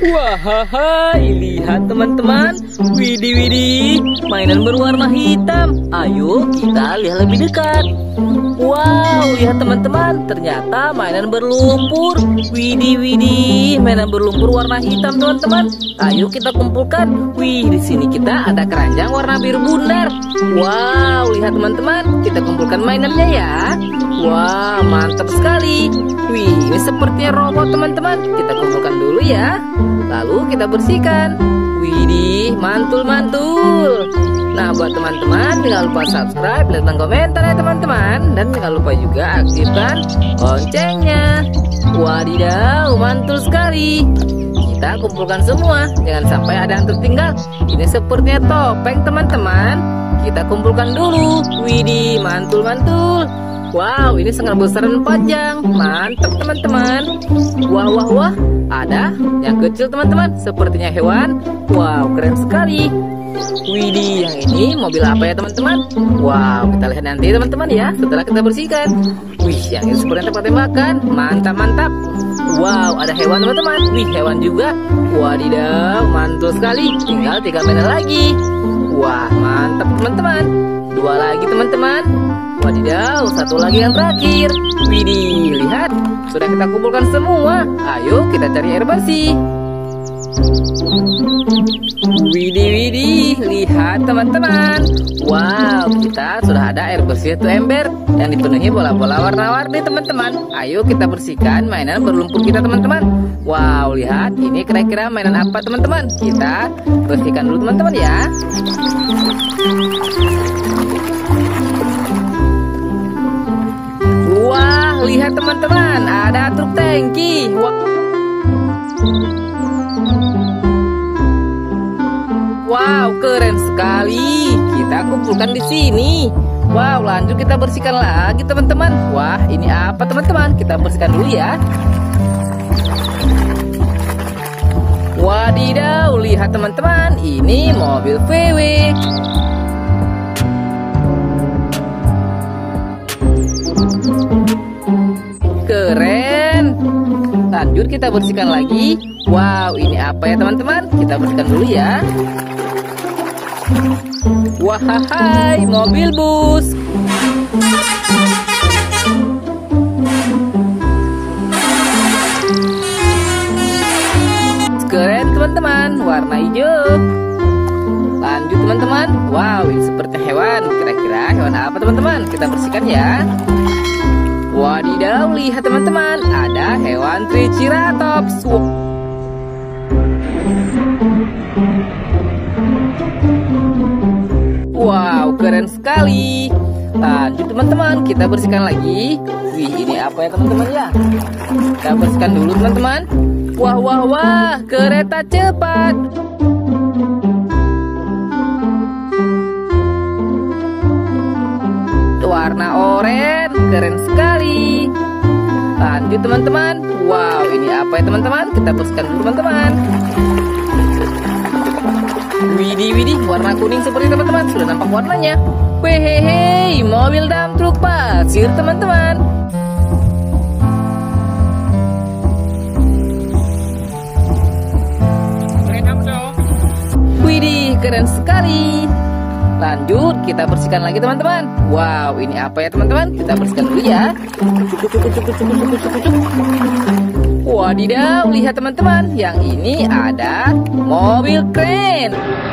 Wahai, lihat teman-teman. Widih, widih, mainan berwarna hitam. Ayo kita lihat lebih dekat. Wow, lihat teman-teman, ternyata mainan berlumpur. Widih, widih, mainan berlumpur warna hitam teman-teman. Ayo kita kumpulkan. Wih, di sini kita ada keranjang warna biru bundar. Wow, lihat teman-teman, kita kumpulkan mainannya ya. Wah, mantap sekali. Wih, ini sepertinya robot teman-teman. Kita kumpulkan dulu ya. Lalu kita bersihkan. Widih, mantul-mantul. Nah, buat teman-teman jangan lupa subscribe, like, dan komentar ya teman-teman. Dan jangan lupa juga aktifkan loncengnya. Wadidaw, mantul sekali. Kita kumpulkan semua, jangan sampai ada yang tertinggal. Ini sepertinya topeng teman-teman. Kita kumpulkan dulu. Widih, mantul-mantul. Wow, ini sangat besar dan panjang. Mantap teman-teman. Wah, wah, wah. Ada yang kecil teman-teman, sepertinya hewan. Wow, keren sekali. Widih, yang ini mobil apa ya teman-teman? Wow, kita lihat nanti teman-teman ya, setelah kita bersihkan. Wih, yang ini sepertinya tempat makan. Mantap, mantap. Wow, ada hewan teman-teman. Wih, hewan juga. Wadidaw, mantul sekali. Tinggal 3 mainan lagi. Wah, mantap teman-teman. 2 lagi teman-teman. Wadidaw, 1 lagi yang terakhir. Widih, lihat, sudah kita kumpulkan semua. Ayo kita cari air bersih. Widih, widih, lihat teman-teman. Wow, kita sudah ada air bersih 1 ember yang dipenuhi bola-bola warna-warni teman-teman. Ayo kita bersihkan mainan berlumpur kita teman-teman. Wow, lihat, ini kira-kira mainan apa teman-teman? Kita bersihkan dulu teman-teman ya. Wah, lihat teman-teman, ada truk tangki. Wow, keren sekali. Kita kumpulkan di sini. Wow, lanjut kita bersihkan lagi teman-teman. Wah, ini apa teman-teman? Kita bersihkan dulu ya. Wadidaw, lihat teman-teman, ini mobil VW. Keren. Lanjut kita bersihkan lagi. Wow, ini apa ya teman-teman? Kita bersihkan dulu ya. Wahai, mobil bus. Keren teman-teman, warna hijau. Lanjut teman-teman. Wow, ini seperti hewan. Kira-kira hewan apa teman-teman? Kita bersihkan ya. Wadidaw, lihat teman-teman, ada hewan Triceratops. Wow, keren sekali. Lanjut teman-teman, kita bersihkan lagi. Wih, ini apa ya teman-teman ya? Kita bersihkan dulu teman-teman. Wah, wah, wah, kereta cepat. Warna oranye, keren sekali. Lanjut teman-teman. Wow, ini apa ya teman-teman? Kita bersihkan dulu teman-teman. Widih, widih, warna kuning seperti teman-teman. Sudah nampak warnanya. Wehehe, mobil dump truk pasir teman-teman. Widih, keren sekali. Lanjut kita bersihkan lagi teman-teman. Wow, ini apa ya teman-teman? Kita bersihkan dulu ya. Wadidaw, lihat teman-teman, yang ini ada mobil kren.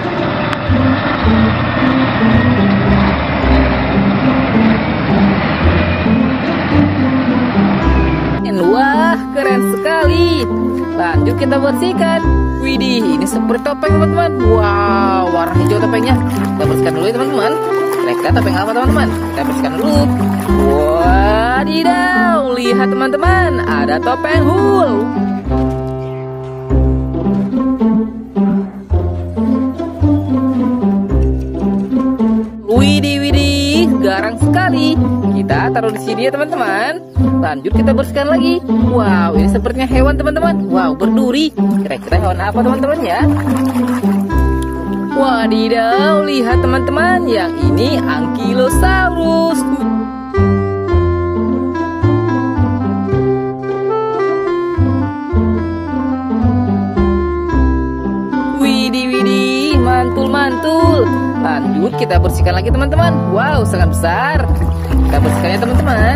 Wah, keren sekali. Lanjut kita bersihkan. Widih, ini seperti topeng teman-teman. Wow, warna hijau topengnya. Kita bersihkan dulu ya teman-teman. Kira-kira topeng apa teman-teman? Kita bersihkan dulu. Wadidaw, lihat teman-teman, ada topeng Hulk. Widih, widih, garang sekali. Kita taruh di sini ya teman-teman. Lanjut kita bersihkan lagi. Wow, ini sepertinya hewan teman-teman. Wow, berduri. Kira-kira hewan apa teman-teman ya? Wadidaw, lihat teman-teman, yang ini Ankylosaurus. mantul. Lanjut kita bersihkan lagi teman-teman. Wow, sangat besar. Kita bersihkan ya teman-teman.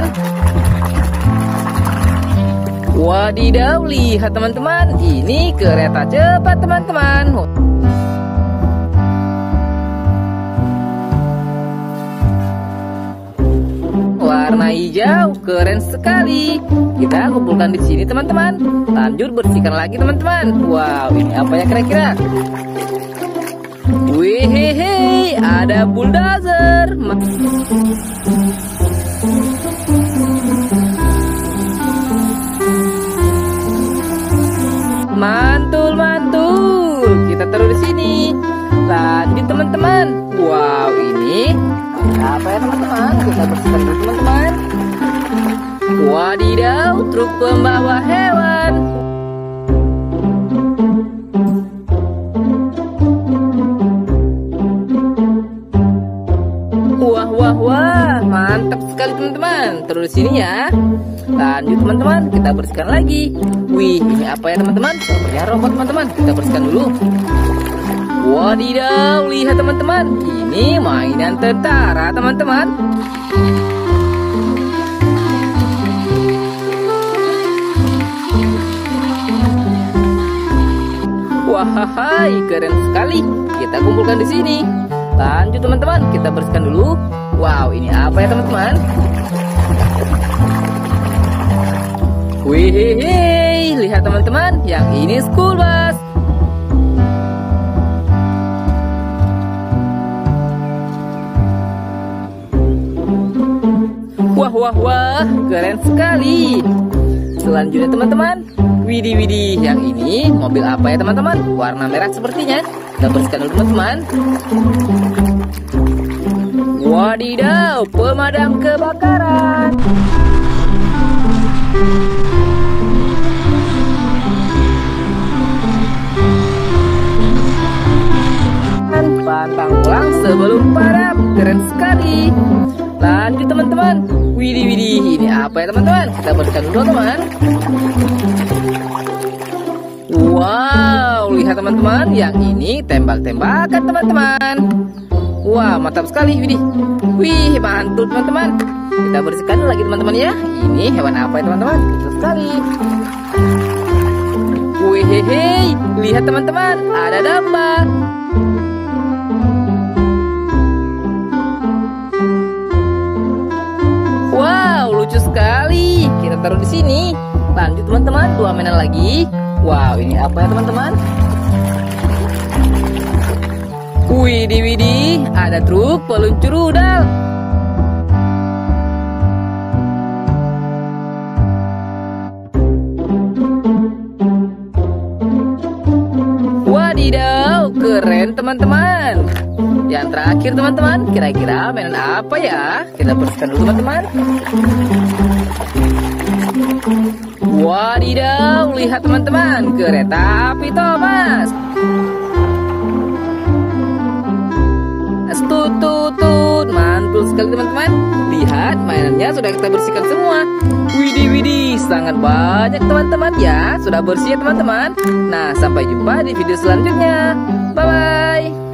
Wadidaw, lihat teman-teman. Ini kereta cepat teman-teman. Warna hijau, keren sekali. Kita kumpulkan di sini teman-teman. Lanjut bersihkan lagi teman-teman. Wow, ini apa ya kira-kira? Wih, ada bulldozer. Mantul. Kita taruh di sini. Lanjut teman-teman. Wow, ini apa ya teman-teman? Kita bersihkan dulu teman-teman. Wadidaw, truk pembawa hewan. Wah, mantap sekali teman-teman. Terus sini ya. Lanjut teman-teman, kita bersihkan lagi. Wih, ini apa ya teman-teman? Sepertinya robot teman-teman. Kita bersihkan dulu. Wadidaw, lihat teman-teman. Ini mainan tentara teman-teman. Wahai, keren sekali. Kita kumpulkan di sini. Lanjut teman-teman, kita bersihkan dulu. Wow, ini apa ya teman-teman? Wih, lihat teman-teman, yang ini school bus. Wah, keren sekali. Selanjutnya teman-teman, widih, yang ini mobil apa ya teman-teman? Warna merah sepertinya. Kita bersihkan dulu teman-teman. Wadidaw, pemadam kebakaran. Pantang pulang sebelum padam. Keren sekali. Lanjut teman-teman. Widih, ini apa ya teman-teman? Kita bersihkan dulu teman. Wow, lihat teman-teman, yang ini tembak-tembakan teman-teman. Wah, mantap sekali, widih. Wih, mantul teman-teman. Kita bersihkan lagi teman-teman ya. Ini hewan apa ya teman-teman? Kecil sekali. Wih, lihat teman-teman, ada domba. Wow, lucu sekali. Kita taruh di sini. Lanjut teman-teman, 2 mainan lagi. Wow, ini apa ya teman-teman? Widih, ada truk peluncur rudal. Wadidaw, keren teman-teman. Yang terakhir teman-teman, kira-kira mainan apa ya? Kita bersihkan dulu teman-teman. Wadidaw, lihat teman-teman, kereta api Thomas. Tutut, mantul sekali teman-teman. Lihat, mainannya sudah kita bersihkan semua. Widih, sangat banyak teman-teman ya. Sudah bersih ya teman-teman. Nah, sampai jumpa di video selanjutnya. Bye-bye.